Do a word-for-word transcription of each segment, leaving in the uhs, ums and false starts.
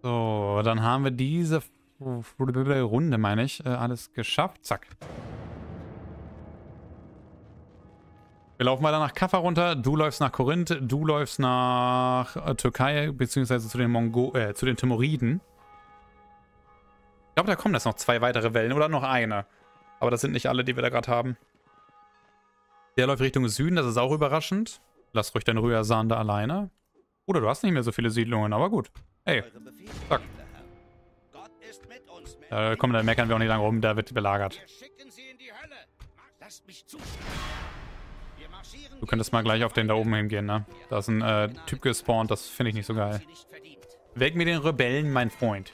So, dann haben wir diese Runde, meine ich, äh, alles geschafft. Zack. Wir laufen weiter nach Kaffa runter. Du läufst nach Korinth. Du läufst nach äh, Türkei, beziehungsweise zu den Mongo äh, zu den Timuriden. Ich glaube, da kommen jetzt noch zwei weitere Wellen oder noch eine. Aber das sind nicht alle, die wir da gerade haben. Der läuft Richtung Süden, das ist auch überraschend. Lass ruhig deinen Rührsan da alleine. Oder du hast nicht mehr so viele Siedlungen, aber gut. Hey, zack. Äh, komm, da meckern wir auch nicht lange rum, da wird belagert. Du könntest mal gleich auf den da oben hingehen, ne? Da ist ein äh, Typ gespawnt, das finde ich nicht so geil. Weg mit den Rebellen, mein Freund.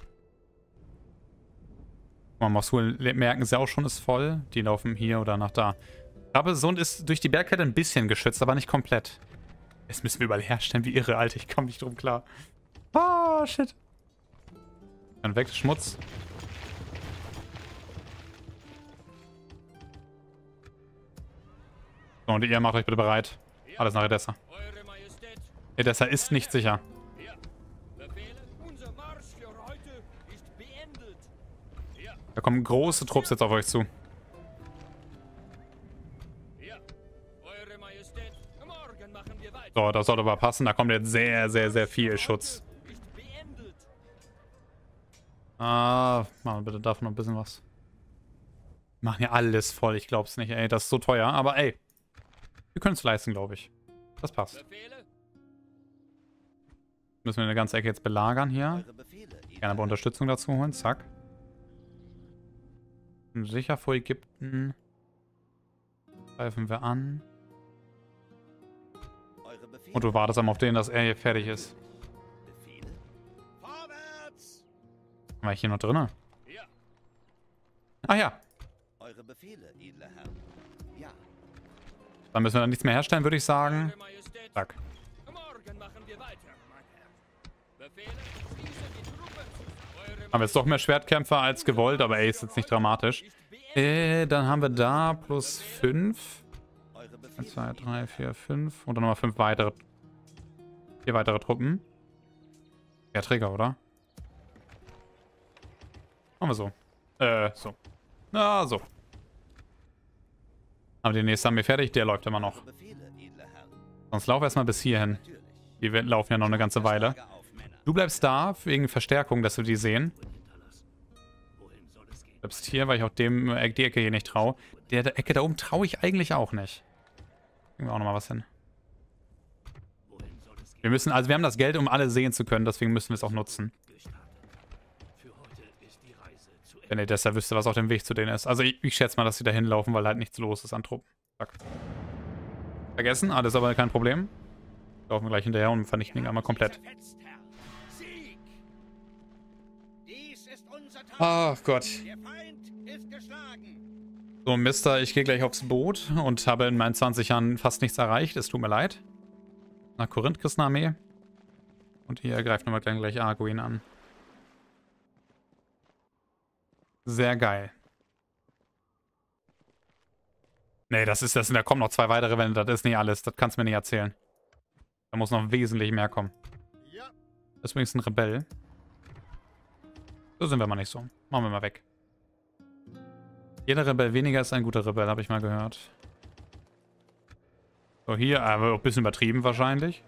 Man Mosul merken sie auch schon, ist voll. Die laufen hier oder nach da. Rabesund ist durch die Bergkette ein bisschen geschützt, aber nicht komplett. Jetzt müssen wir überall herstellen, wie irre, Alter. Ich komme nicht drum klar. Ah, shit. Dann weg, Schmutz. So, und ihr macht euch bitte bereit. Alles nach Edessa. Edessa ist nicht sicher. Da kommen große Trupps jetzt auf euch zu. So, das sollte aber passen. Da kommt jetzt sehr, sehr, sehr viel Schutz. Ah, machen wir bitte davon noch ein bisschen was. Wir machen ja alles voll. Ich glaub's nicht, ey. Das ist so teuer. Aber ey, wir können es leisten, glaube ich. Das passt. Müssen wir eine ganze Ecke jetzt belagern hier. Gerne aber Unterstützung dazu holen. Zack. Sicher vor Ägypten. Greifen wir an. Und du wartest einmal auf den, dass er hier fertig ist. War ich hier noch drin? Ach ja. Dann müssen wir dann nichts mehr herstellen, würde ich sagen. Zack. Haben jetzt doch mehr Schwertkämpfer als gewollt, aber ey, ist jetzt nicht dramatisch. Äh, dann haben wir da plus fünf. eins, zwei, drei, vier, fünf. Und dann nochmal fünf weitere. Vier weitere Truppen. Ja, Träger, oder? Machen wir so. Äh, so. Na, so. Aber den nächsten haben wir fertig. Der läuft immer noch. Sonst lauf erstmal bis hierhin. Die laufen ja noch eine ganze Weile. Du bleibst da, wegen Verstärkung, dass wir die sehen. Du bleibst hier, weil ich auch dem äh, die Ecke hier nicht traue. Der, der Ecke da oben traue ich eigentlich auch nicht. Kriegen wir auch nochmal was hin. Wir müssen, also wir haben das Geld, um alle sehen zu können, deswegen müssen wir es auch nutzen. Wenn ihr deshalb wüsste, was auf dem Weg zu denen ist. Also ich, ich schätze mal, dass sie da hinlaufen, weil halt nichts los ist an Truppen. Zack. Vergessen, alles aber kein Problem. Laufen wir gleich hinterher und vernichten ihn einmal komplett. Ach Gott. So, Mister, ich gehe gleich aufs Boot und habe in meinen zwanzig Jahren fast nichts erreicht. Es tut mir leid. Nach Korinth kriegst du eine Armee. Und hier greift nochmal gleich Arguin an. Sehr geil. Nee, das ist das. Da kommen noch zwei weitere Wände. Das ist nicht alles. Das kannst du mir nicht erzählen. Da muss noch wesentlich mehr kommen. Das ist übrigens ein Rebell. So sind wir mal nicht so. Machen wir mal weg. Jeder Rebell weniger ist ein guter Rebell, habe ich mal gehört. So, hier, aber auch ein bisschen übertrieben wahrscheinlich.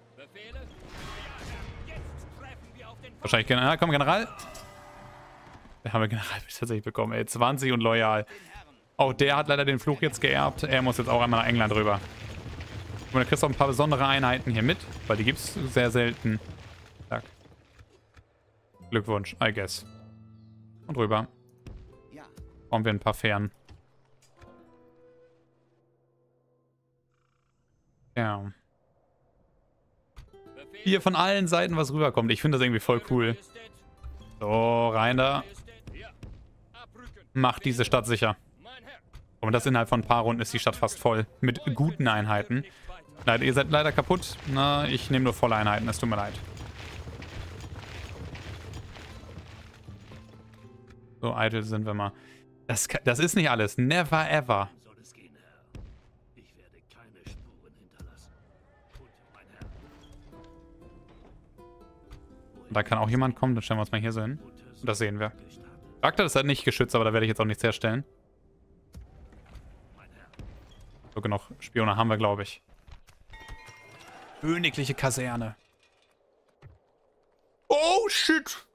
Wahrscheinlich General. Komm, General. Da haben wir General tatsächlich bekommen, ey. zwanzig und loyal. Auch der hat leider den Fluch jetzt geerbt. Er muss jetzt auch einmal nach England rüber. Und da kriegst du auch ein paar besondere Einheiten hier mit, weil die gibt es sehr selten. Zack. Glückwunsch, I guess. Und rüber. Brauchen wir ein paar Fähren. Ja. Hier von allen Seiten was rüberkommt. Ich finde das irgendwie voll cool. So, rein da. Macht diese Stadt sicher. Und das innerhalb von ein paar Runden ist die Stadt fast voll. Mit guten Einheiten. Leider, ihr seid leider kaputt. Na, ich nehme nur volle Einheiten. Es tut mir leid. So eitel sind wir mal. Das, das ist nicht alles. Never ever. Und da kann auch jemand kommen, dann stellen wir uns mal hier so hin. Und das sehen wir. Bagdad ist halt nicht geschützt, aber da werde ich jetzt auch nichts herstellen. So, genug Spione haben wir, glaube ich. Königliche Kaserne. Oh, shit.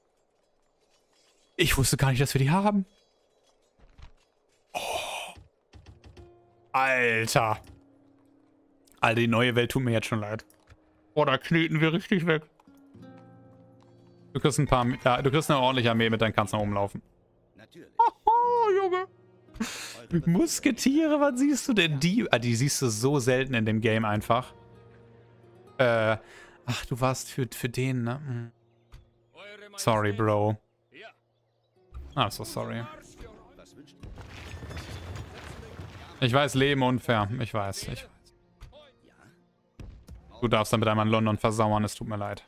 Ich wusste gar nicht, dass wir die haben. Oh. Alter. Alter, die neue Welt tut mir jetzt schon leid. Oh, da kneten wir richtig weg. Du kriegst ein paar... Ja, du kriegst eine ordentliche Armee mit, dann kannst du nach oben laufen. Natürlich. Oh, Junge. Musketiere, was siehst du denn? Die, ah, die siehst du so selten in dem Game einfach. Äh, ach, du warst für, für den, ne? Hm. Sorry, Bro. Ah, so sorry. Ich weiß, Leben unfair. Ich weiß, ich weiß. Du darfst damit einmal in London versauern, es tut mir leid.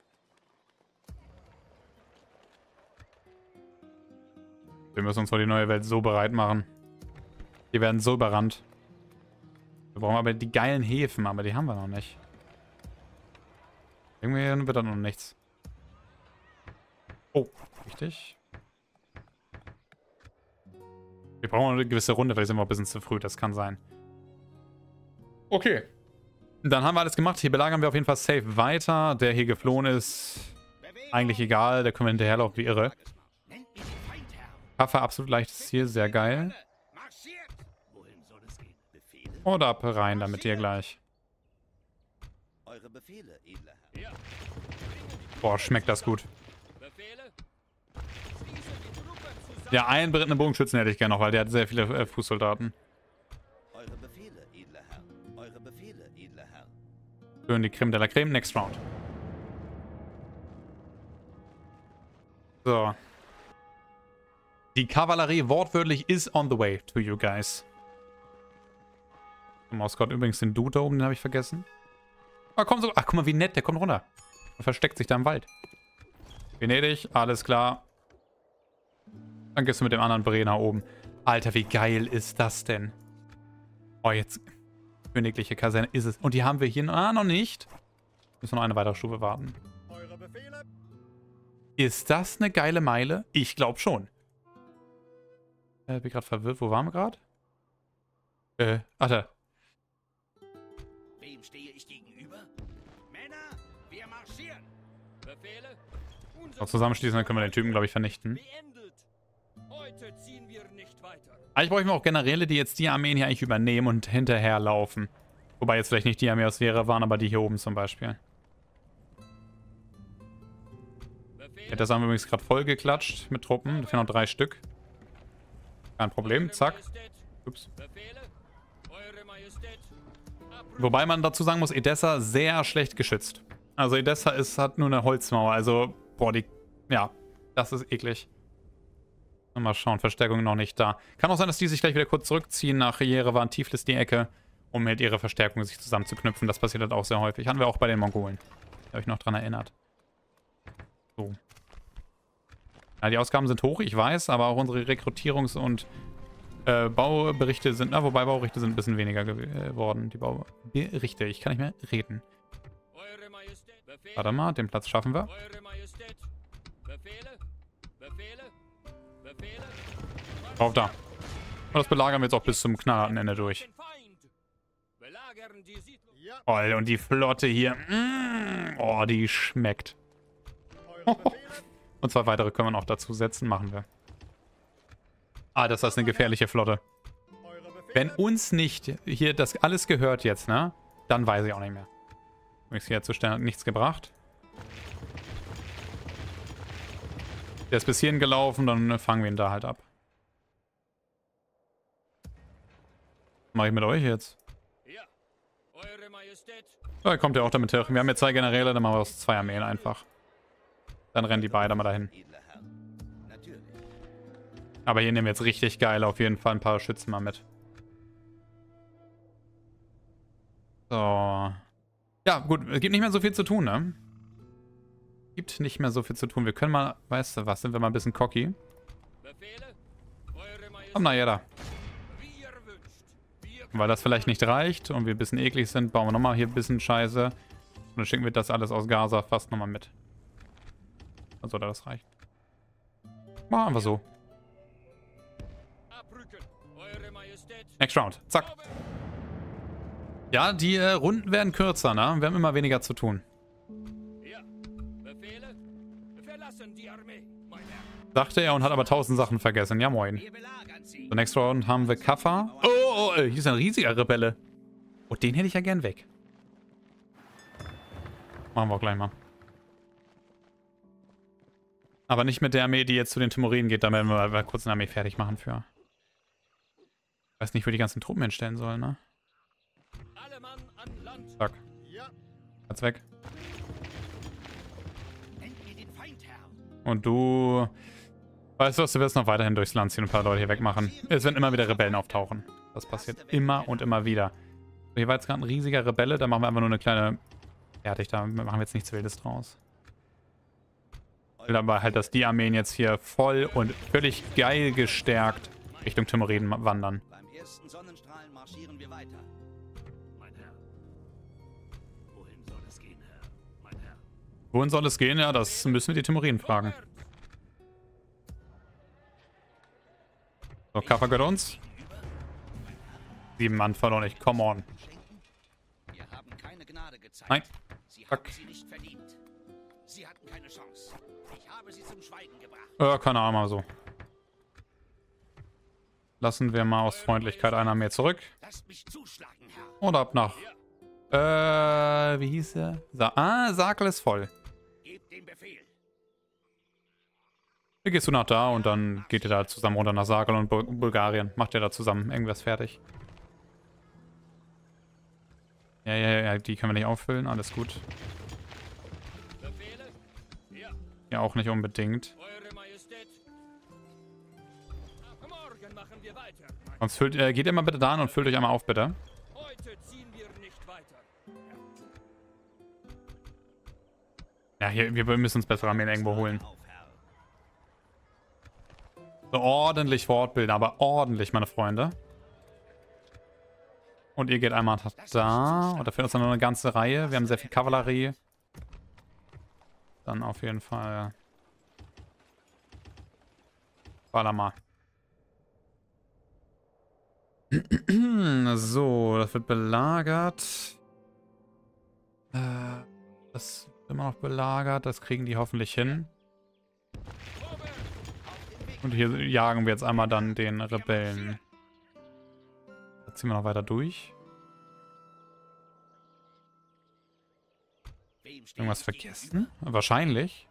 Wir müssen uns für die neue Welt so bereit machen. Die werden so überrannt. Wir brauchen aber die geilen Häfen, aber die haben wir noch nicht. Irgendwie wird da noch nichts. Oh, richtig. Wir brauchen eine gewisse Runde, vielleicht sind wir ein bisschen zu früh, das kann sein. Okay. Dann haben wir alles gemacht. Hier belagern wir auf jeden Fall safe weiter. Der hier geflohen ist, eigentlich egal. Der können wir hinterherlaufen wie irre. Kaffer, absolut leichtes Ziel, sehr geil. Und ab rein damit hier gleich. Boah, schmeckt das gut. Ja, einen berittenen Bogenschützen hätte ich gerne noch, weil der hat sehr viele äh, Fußsoldaten. Schön die Creme de la Creme, next round. So. Die Kavallerie wortwörtlich is on the way to you guys. Moskau übrigens den Dude da oben, den habe ich vergessen. Ah, komm so. Ach, guck mal, wie nett, der kommt runter. Und versteckt sich da im Wald. Venedig, alles klar. Dann gehst du mit dem anderen Brenner nach oben. Alter, wie geil ist das denn? Oh, jetzt. Königliche Kaserne ist es. Und die haben wir hier ah, noch nicht. Müssen wir noch eine weitere Stufe warten. Ist das eine geile Meile? Ich glaube schon. Äh, bin gerade verwirrt. Wo waren wir gerade? Äh, ach da. Wem stehe ich gegenüber? Männer, wir marschieren. Befehle? Noch zusammenschließen, dann können wir den Typen, glaube ich, vernichten. Heute ziehen wir nicht weiter. Eigentlich bräuchten wir auch Generäle, die jetzt die Armeen hier eigentlich übernehmen und hinterherlaufen. Wobei jetzt vielleicht nicht die Armee aus Vera waren, aber die hier oben zum Beispiel. Ja, das haben wir übrigens gerade voll geklatscht mit Truppen. Da fehlen noch drei Stück. Kein Problem, zack. Ups. Wobei man dazu sagen muss, Edessa sehr schlecht geschützt. Also Edessa ist, hat nur eine Holzmauer. Also, boah, die... Ja, das ist eklig. Mal schauen, Verstärkung noch nicht da. Kann auch sein, dass die sich gleich wieder kurz zurückziehen nach Jerewan, Tiflis die Ecke, um mit ihrer Verstärkung sich zusammenzuknüpfen. Das passiert halt auch sehr häufig. Haben wir auch bei den Mongolen. Da habe ich noch dran erinnert. So. Ja, die Ausgaben sind hoch, ich weiß, aber auch unsere Rekrutierungs- und äh, Bauberichte sind, na, wobei Bauberichte sind ein bisschen weniger geworden. Die Bauberichte, ich kann nicht mehr reden. Warte mal, den Platz schaffen wir. Auf da. Und das belagern wir jetzt auch bis zum knallharten Ende durch. Oh, und die Flotte hier. Mm, oh, die schmeckt. Und zwei weitere können wir noch dazu setzen. Machen wir. Ah, das ist eine gefährliche Flotte. Wenn uns nicht hier das alles gehört jetzt, ne? Dann weiß ich auch nicht mehr. Übrigens hier zu stellen hat nichts gebracht. Der ist bis hierhin gelaufen, dann fangen wir ihn da halt ab. Was mache ich mit euch jetzt? Ja, Eure Majestät. Da kommt ja auch damit her. Wir haben jetzt zwei Generäle, dann machen wir aus zwei Armeen einfach. Dann rennen die beide mal dahin. Aber hier nehmen wir jetzt richtig geil auf jeden Fall ein paar Schützen mal mit. So. Ja, gut, es gibt nicht mehr so viel zu tun, ne? Gibt nicht mehr so viel zu tun. Wir können mal, weißt du was, sind wir mal ein bisschen cocky. Komm, na ja, da. Weil das vielleicht nicht reicht und wir ein bisschen eklig sind, bauen wir nochmal hier ein bisschen Scheiße. Und dann schicken wir das alles aus Gaza fast nochmal mit. Also, das reicht. Machen wir einfach so. Next Round. Zack. Ja, die äh, Runden werden kürzer, ne? Wir haben immer weniger zu tun. Sagte er und hat aber tausend Sachen vergessen. Ja, moin. So, next round haben wir Kaffa. Oh, oh, oh, hier ist ein riesiger Rebelle. Oh, den hätte ich ja gern weg. Machen wir auch gleich mal. Aber nicht mit der Armee, die jetzt zu den Timuriden geht. Da werden wir mal kurz eine Armee fertig machen für. Ich weiß nicht, wo die ganzen Truppen hinstellen sollen, ne? Zack. Jetzt weg. Und du... Weißt du was, du wirst noch weiterhin durchs Land ziehen und ein paar Leute hier wegmachen. Es werden immer wieder Rebellen auftauchen. Das passiert immer und immer wieder. So, hier war jetzt gerade ein riesiger Rebelle, da machen wir einfach nur eine kleine... Fertig, da machen wir jetzt nichts Wildes draus. Ich will aber halt, dass die Armeen jetzt hier voll und völlig geil gestärkt Richtung Timuriden wandern. Beim ersten Sonnenstrahlen marschieren wir weiter. Mein Herr. Wohin soll es gehen, Herr? Mein Herr. Wohin soll es gehen? Ja, das müssen wir die Timuriden fragen. So, Kaffa gehört uns. Sieben Mann verloren, ich. Come on. Wir haben keine Gnade gezeigt. Nein. Sie Fuck. haben sie nicht verdient. Sie hatten keine Chance. Ich habe sie zum Schweigen gebracht. Äh, keine Ahnung, mal so. Lassen wir mal aus Freundlichkeit einer mehr zurück. Lasst mich zuschlagen, Herr. Und ab nach... Äh, wie hieß er? Sa ah, Sakel ist voll. Gebt den Befehl. Hier gehst du nach da und dann geht ihr da zusammen runter nach Sakel und Bul Bulgarien. Macht ihr da zusammen irgendwas fertig. Ja, ja, ja, die können wir nicht auffüllen. Alles gut. Befehle? Ja. Ja, auch nicht unbedingt. Eure Majestät. Ab morgen machen wir weiter. Sonst füllt, äh, geht ihr mal bitte da hin und füllt euch einmal auf, bitte. Heute ziehen wir nicht weiter. Ja, hier, wir müssen uns bessere Armeen irgendwo holen. So ordentlich fortbilden, aber ordentlich, meine Freunde. Und ihr geht einmal da. Und da fehlt uns dann noch eine ganze Reihe. Wir haben sehr viel Kavallerie. Dann auf jeden Fall... Baller mal. So, das wird belagert. Äh, das wird immer noch belagert. Das kriegen die hoffentlich hin. Und hier jagen wir jetzt einmal dann den Rebellen. Da ziehen wir noch weiter durch. Irgendwas vergessen? Wahrscheinlich.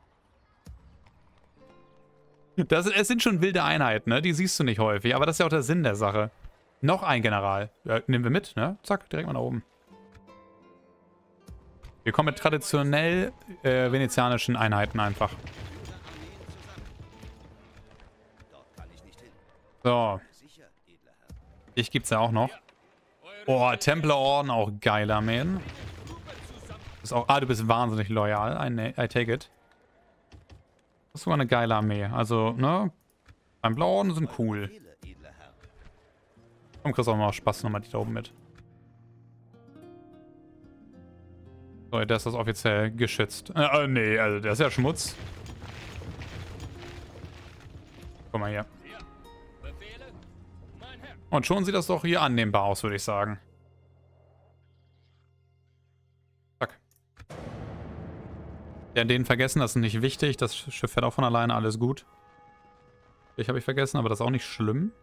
Das, es sind schon wilde Einheiten, ne? Die siehst du nicht häufig. Aber das ist ja auch der Sinn der Sache. Noch ein General. Ja, nehmen wir mit, ne? Zack, direkt mal nach oben. Wir kommen mit traditionell äh, venezianischen Einheiten einfach. So. Dich gibt's ja auch noch. Oh, Templerorden, auch geile Armeen. Ist auch, ah, du bist wahnsinnig loyal. I, I take it. Das ist sogar eine geile Armee. Also, ne? Beim Blauorden sind cool. Komm, kriegst auch mal Spaß nochmal die da oben mit. So, der ist das offiziell geschützt. Äh, nee, also der ist ja Schmutz. Guck mal hier. Und schon sieht das doch hier annehmbar aus, würde ich sagen. Zack. Ja, den vergessen, das ist nicht wichtig. Das Schiff fährt auch von alleine, alles gut. Ich habe ich vergessen, aber das ist auch nicht schlimm.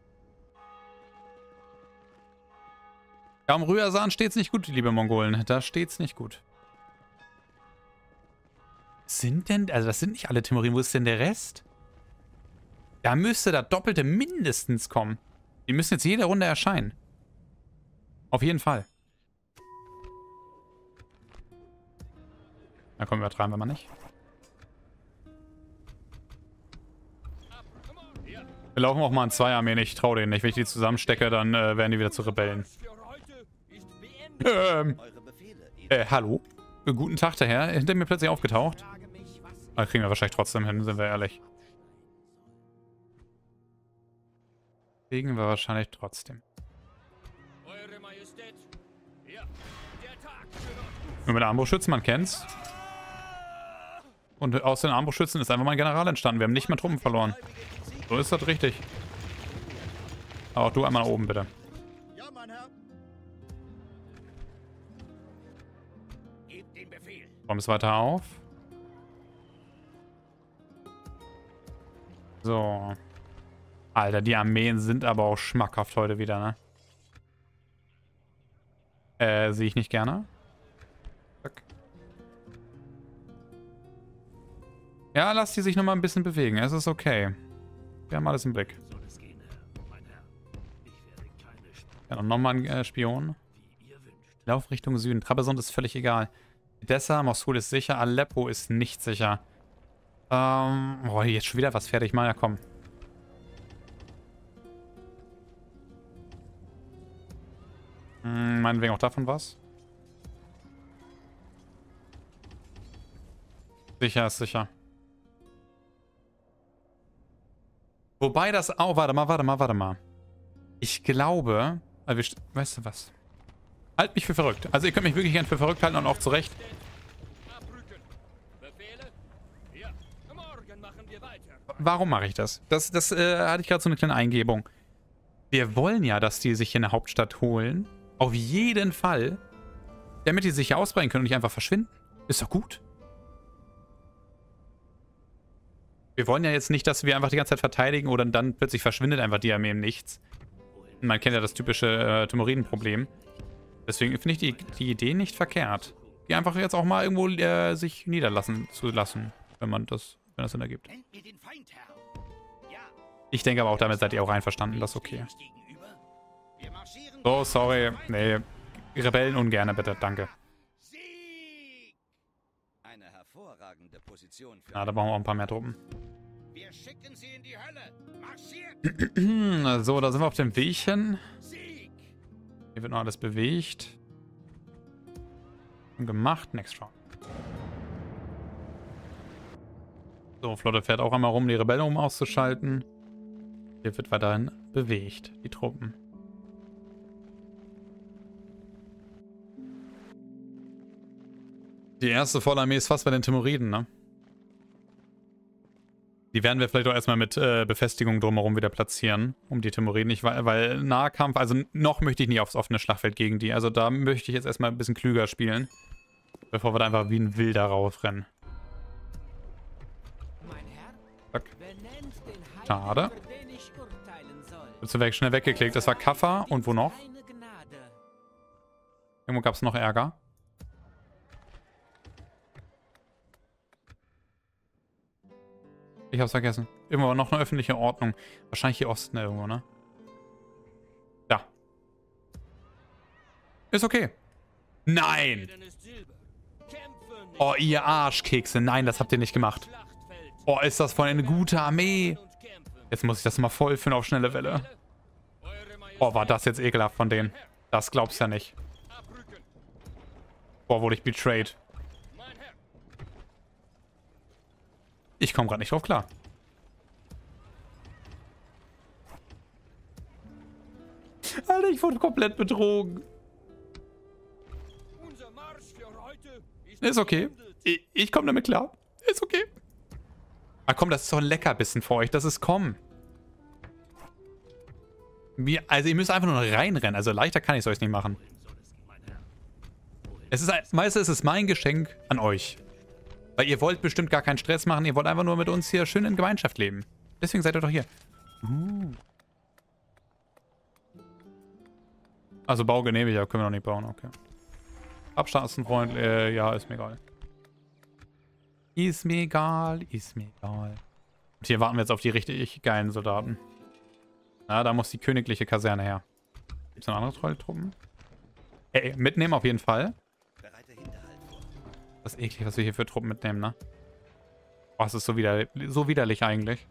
Ja, am Rührsan steht's nicht gut, liebe Mongolen. Da steht's nicht gut. Sind denn... Also das sind nicht alle Timuriden. Wo ist denn der Rest? Da müsste das Doppelte mindestens kommen. Die müssen jetzt jede Runde erscheinen. Auf jeden Fall. Da kommen wir übertreiben wir mal nicht. Wir laufen auch mal in zwei Armeen. Ich traue denen nicht. Wenn ich die zusammenstecke, dann äh, werden die wieder zu Rebellen. Ähm. Äh, hallo? Äh, guten Tag, der Herr. Hinter mir plötzlich aufgetaucht. Aber kriegen wir wahrscheinlich trotzdem hin, sind wir ehrlich. Kriegen wir wahrscheinlich trotzdem. Nur mit Armbrustschützen, man kennt's. Und aus den Armbrustschützen ist einfach mal ein General entstanden. Wir haben nicht mehr Truppen verloren. So ist das richtig. Aber auch du einmal nach oben, bitte. Ja, mein Herr. Gebt den Befehl. Räumst weiter auf. So. Alter, die Armeen sind aber auch schmackhaft heute wieder, ne? Äh, sehe ich nicht gerne. Zack. Ja, lass die sich nochmal ein bisschen bewegen. Es ist okay. Wir haben alles im Blick. Ja, dann nochmal ein äh, Spion. Lauf Richtung Süden. Trabzon ist völlig egal. Edessa, Mosul ist sicher. Aleppo ist nicht sicher. Ähm, boah, jetzt schon wieder was fertig. Mal, ja komm. Hm, meinetwegen auch davon was. Sicher ist sicher. Wobei das auch... Warte mal, warte mal, warte mal. Ich glaube... Also wir, weißt du was? Halt mich für verrückt. Also ihr könnt mich wirklich gern für verrückt halten und auch zurecht. Warum mache ich das? Das, das äh, hatte ich gerade so eine kleine Eingebung. Wir wollen ja, dass die sich hier in der Hauptstadt holen. Auf jeden Fall. Damit die sich hier ausbreiten können und nicht einfach verschwinden. Ist doch gut. Wir wollen ja jetzt nicht, dass wir einfach die ganze Zeit verteidigen oder dann plötzlich verschwindet einfach die Armee im Nichts. Man kennt ja das typische äh, Timuriden-Problem. Deswegen finde ich die, die Idee nicht verkehrt. Die einfach jetzt auch mal irgendwo äh, sich niederlassen zu lassen, wenn man das, wenn das Sinn ergibt. Ich denke aber auch, damit seid ihr auch einverstanden, das ist okay. So, sorry. Nee, Rebellen ungerne, bitte, danke. Eine hervorragende Position für Na, da brauchen wir auch ein paar mehr Truppen. Wir schicken sie in die Hölle. Marschiert! So, da sind wir auf dem Weg hin. Sieg! Hier wird noch alles bewegt. Und gemacht. Next round. So, Flotte fährt auch einmal rum, die Rebellen um auszuschalten. Hier wird weiterhin bewegt, die Truppen. Die erste Vollarmee ist fast bei den Timuriden, ne? Die werden wir vielleicht auch erstmal mit äh, Befestigung drumherum wieder platzieren, um die Timuriden. Ich, weil, weil Nahkampf, also noch möchte ich nie aufs offene Schlachtfeld gegen die. Also da möchte ich jetzt erstmal ein bisschen klüger spielen, bevor wir da einfach wie ein Wilder rausrennen. Zack. Schade. Wird so weg, schnell weggeklickt. Das war Kaffa. Und wo noch? Irgendwo gab es noch Ärger. Ich hab's vergessen. Irgendwo war noch eine öffentliche Ordnung. Wahrscheinlich hier Osten irgendwo, ne? Ja. Ist okay. Nein! Oh, ihr Arschkekse. Nein, das habt ihr nicht gemacht. Oh, ist das voll eine gute Armee. Jetzt muss ich das mal voll führen auf schnelle Welle. Oh, war das jetzt ekelhaft von denen. Das glaubst du ja nicht. Boah, wurde ich betrayed. Ich komme gerade nicht drauf klar. Alter, ich wurde komplett betrogen. Ist okay. Ich, ich komme damit klar. Ist okay. Ah komm, das ist doch ein Leckerbissen für euch. Das ist komm. Wir, also ihr müsst einfach nur reinrennen. Also leichter kann ich es euch nicht machen. Es ist, meistens ist es mein Geschenk an euch. Weil ihr wollt bestimmt gar keinen Stress machen. Ihr wollt einfach nur mit uns hier schön in Gemeinschaft leben. Deswegen seid ihr doch hier. Uh. Also Bau genehmigt, aber können wir noch nicht bauen. Okay. Abstandsfreund, äh, ja, ist mir egal. Ist mir egal, ist mir egal. Und hier warten wir jetzt auf die richtig geilen Soldaten. Na, da muss die königliche Kaserne her. Gibt es noch andere Trolltruppen? Ey, mitnehmen auf jeden Fall. Das ist eklig, was wir hier für Truppen mitnehmen, ne? Oh, es ist so widerlich, so widerlich eigentlich.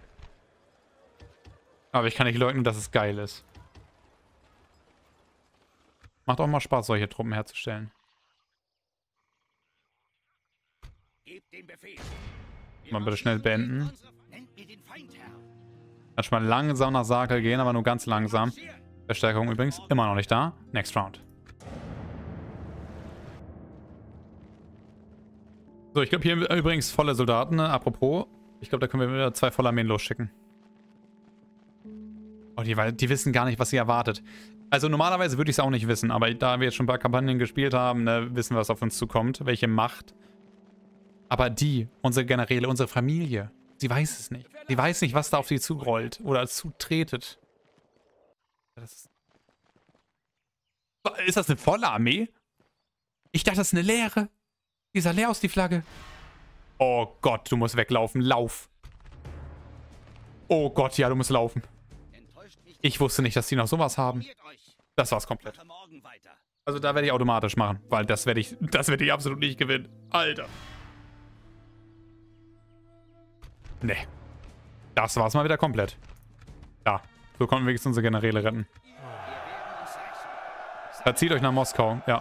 Aber ich kann nicht leugnen, dass es geil ist. Macht auch mal Spaß, solche Truppen herzustellen. Mal bitte schnell beenden. Erstmal langsam nach Sarkel gehen, aber nur ganz langsam. Verstärkung übrigens immer noch nicht da. Next round. So, ich glaube hier übrigens volle Soldaten, ne? Apropos. Ich glaube, da können wir wieder zwei volle Armeen losschicken. Oh, die, die wissen gar nicht, was sie erwartet. Also normalerweise würde ich es auch nicht wissen, aber da wir jetzt schon ein paar Kampagnen gespielt haben, ne, wissen wir, was auf uns zukommt, welche Macht. Aber die, unsere Generäle, unsere Familie, sie weiß es nicht. Sie weiß nicht, was da auf sie zurollt oder zutretet. Das ist, ist das eine volle Armee? Ich dachte, das ist eine leere. Die sah leer aus, die Flagge. Oh Gott, du musst weglaufen. Lauf. Oh Gott, ja, du musst laufen. Ich wusste nicht, dass die noch sowas haben. Das war's komplett. Also da werde ich automatisch machen, weil das werde ich, das werde ich absolut nicht gewinnen. Alter. Nee. Das war's mal wieder komplett. Ja, so konnten wir jetzt unsere Generäle retten. Verzieht euch nach Moskau, ja.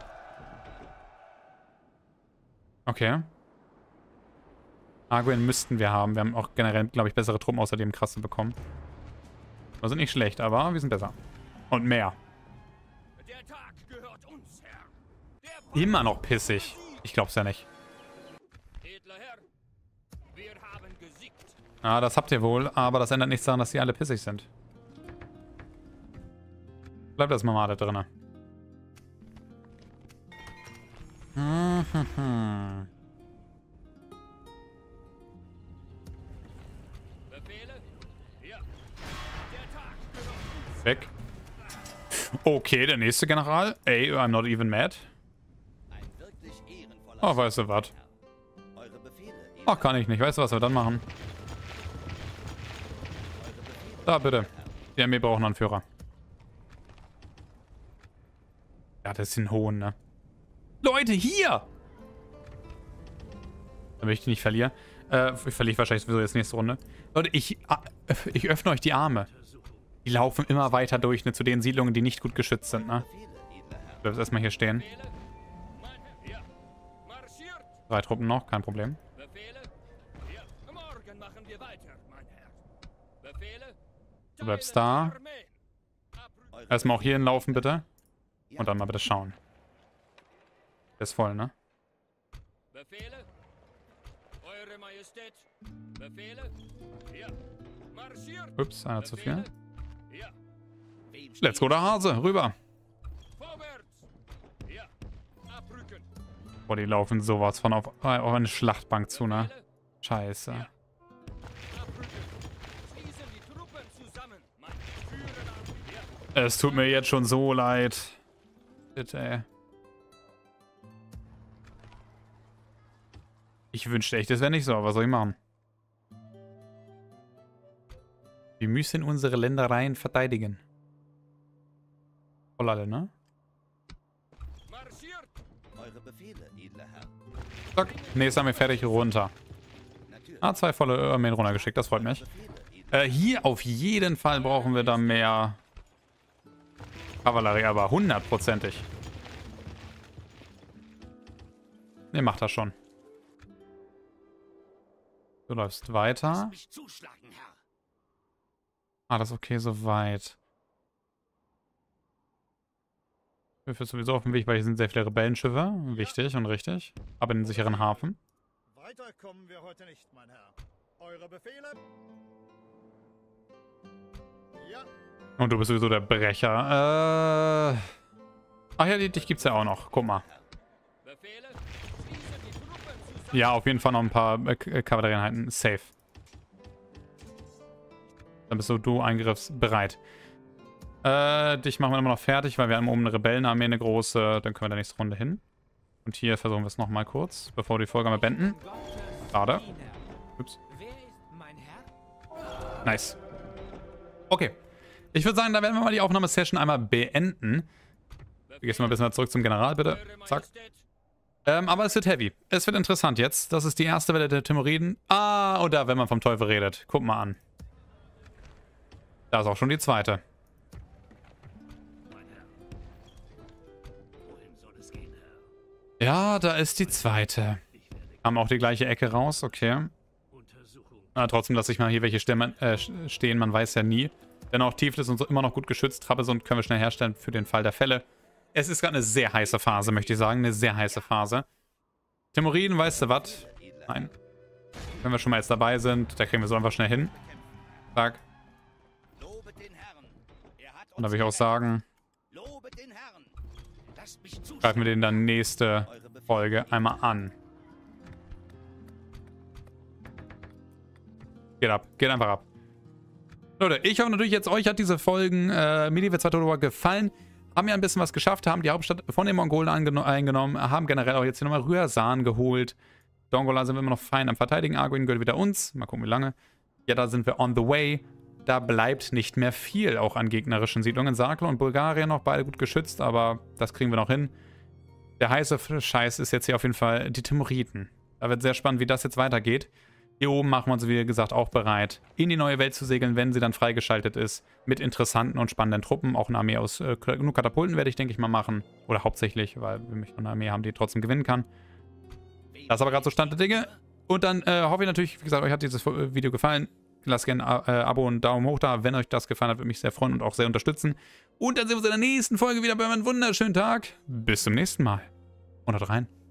Okay. Arguin müssten wir haben. Wir haben auch generell, glaube ich, bessere Truppen außerdem krasse bekommen. Wir sind nicht schlecht, aber wir sind besser. Und mehr. Immer noch pissig. Ich glaub's ja nicht. Ah, das habt ihr wohl, aber das ändert nichts daran, dass die alle pissig sind. Bleibt das mal da drin. Mhm. Weg. Okay, der nächste General. Ey, I'm not even mad. Oh, weißt du was? Ach, kann ich nicht. Weißt du, was wir dann machen? Da, bitte. Die Armee braucht einen Anführer. Ja, das ist ein Hohn, ne? Leute, hier! Damit ich die nicht verliere. Äh, ich verliere wahrscheinlich sowieso jetzt nächste Runde. Leute, ich, ich öffne euch die Arme. Die laufen immer weiter durch, ne, zu den Siedlungen, die nicht gut geschützt sind, ne? Ich bleibe erstmal hier stehen. Drei Truppen noch, kein Problem. Du bleibst da. Erstmal auch hier hinlaufen, bitte. Und dann mal bitte schauen. Der ist voll, ne? Ups, einer zu viel. Let's go, der Hase. Rüber. Boah, die laufen sowas von auf, auf eine Schlachtbank zu, ne? Scheiße. Es tut mir jetzt schon so leid. Bitte, ey. Ich wünschte echt, das wäre nicht so, aber was soll ich machen? Wir müssen unsere Ländereien verteidigen. Voll alle, ne? Zack, ne, ist damit fertig, runter. Ah, zwei volle Armeen runtergeschickt, das freut mich. Äh, hier auf jeden Fall brauchen wir da mehr Kavallerie, aber hundertprozentig. Ne, macht das schon. Du läufst weiter. Ah, das ist okay soweit. Wir sind sowieso auf dem Weg, weil hier sind sehr viele Rebellenschiffe. Wichtig und richtig. Aber in den sicheren Hafen. Weiter kommen wir heute nicht, mein Herr. Eure Befehle? Ja. Und du bist sowieso der Brecher. Äh. Ach ja, dich gibt's ja auch noch. Guck mal. Ja, auf jeden Fall noch ein paar äh, Kavallerieeinheiten. Safe. Dann bist du, du eingriffsbereit. Äh, dich machen wir immer noch fertig, weil wir haben oben eine Rebellenarmee, eine große. Dann können wir da nächste Runde hin. Und hier versuchen wir es nochmal kurz, bevor wir die Folge mal beenden. Schade. Ups. Nice. Okay. Ich würde sagen, da werden wir mal die Aufnahmesession einmal beenden. Wir gehen mal ein bisschen zurück zum General, bitte. Zack. Ähm, aber es wird heavy. Es wird interessant jetzt. Das ist die erste Welle der Timuriden. Ah, oder wenn man vom Teufel redet. Guck mal an. Da ist auch schon die zweite. Ja, da ist die zweite. Haben auch die gleiche Ecke raus, okay. Ah, trotzdem lasse ich mal hier welche Stämme, äh, stehen, man weiß ja nie. Denn auch Tiflis und so immer noch gut geschützt. Trapezunt können wir schnell herstellen für den Fall der Fälle. Es ist gerade eine sehr heiße Phase, möchte ich sagen. Eine sehr heiße Phase. Timuriden, weißt du was? Nein. Wenn wir schon mal jetzt dabei sind, da kriegen wir so einfach schnell hin. Zack. Und da will ich auch sagen, greifen wir den dann nächste Folge einmal an. Geht ab, geht einfach ab. Leute, ich hoffe natürlich jetzt, euch hat diese Folgen äh, Medieval zwei Total War gefallen. Haben ja ein bisschen was geschafft, haben die Hauptstadt von den Mongolen eingenommen, haben generell auch jetzt hier nochmal Rührsan geholt. Dongola sind wir immer noch fein am Verteidigen, Arguin gehört wieder uns. Mal gucken, wie lange. Ja, da sind wir on the way. Da bleibt nicht mehr viel, auch an gegnerischen Siedlungen. Sarklo und Bulgarien noch beide gut geschützt, aber das kriegen wir noch hin. Der heiße Scheiß ist jetzt hier auf jeden Fall die Timuriden. Da wird sehr spannend, wie das jetzt weitergeht. Hier oben machen wir uns, wie gesagt, auch bereit, in die neue Welt zu segeln, wenn sie dann freigeschaltet ist, mit interessanten und spannenden Truppen. Auch eine Armee aus äh, genug Katapulten werde ich, denke ich, mal machen. Oder hauptsächlich, weil wir möchten eine Armee haben, die trotzdem gewinnen kann. Das ist aber gerade so Stand der Dinge. Und dann äh, hoffe ich natürlich, wie gesagt, euch hat dieses Video gefallen. Lasst gerne ein äh, Abo und einen Daumen hoch da. Wenn euch das gefallen hat, würde mich sehr freuen und auch sehr unterstützen. Und dann sehen wir uns in der nächsten Folge wieder bei einem wunderschönen Tag. Bis zum nächsten Mal. Und haut rein.